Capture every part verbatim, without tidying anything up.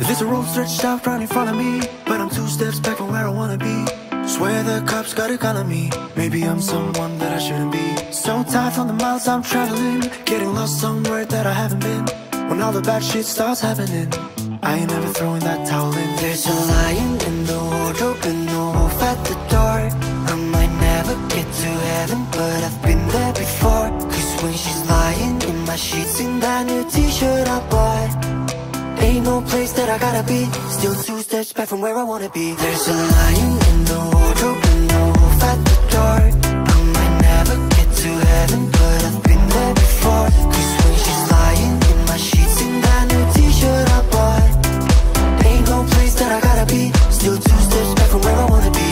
There's a road stretched out right in front of me, but I'm two steps back from where I wanna be. Swear the cops got a gun on me. Maybe I'm someone that I shouldn't be. So tired from the miles I'm traveling, getting lost somewhere that I haven't been. When all the bad shit starts happening, I ain't never throwing that towel in. There's a lion in the wardrobe and no wolf at the door. I might never get to heaven, but I've been there before. Cause when she's lying in my sheets in that new t-shirt I bought, ain't no place that I gotta be. Still two steps back from where I wanna be. There's a lion in the wardrobe and no wolf at the door. I might never get to heaven, but I've been there before. Cause when she's lying in my sheets in that new t-shirt I bought, ain't no place that I gotta be. Still two steps back from where I wanna be.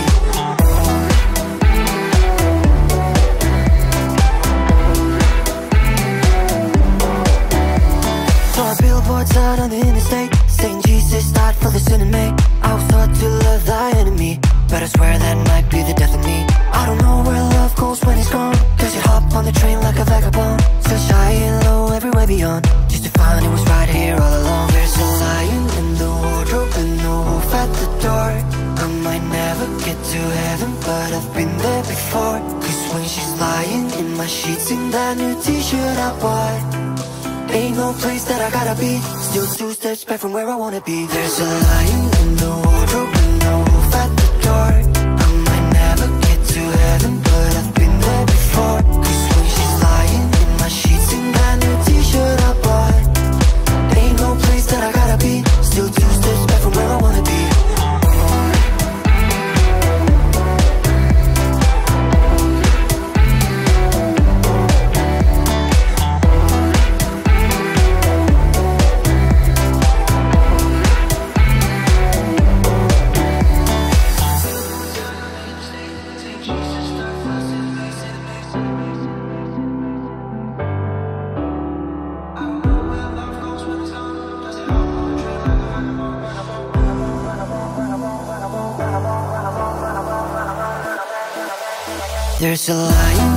Billboards out on the interstate saying Jesus died for the sin in me. I was taught to love thy enemy, but I swear that might be the death of me. I don't know where love goes when it's gone, cause you hop on the train like a vagabond, search high and low everywhere beyond, just to find it was right here all along. There's a lion in the wardrobe and no wolf at the door. I might never get to heaven, but I've been there before. Cause when she's lying in my sheets in that new t-shirt I bought, ain't no place that I gotta be. Still two steps back from where I wanna be. There's a lion in the wardrobe and no wolf at the door. I might never get to heaven, but I've been there before. Cause when she's lying in my sheets in that new t-shirt I bought, ain't no place that I gotta be. Still two steps back from where I wanna be. There's a lion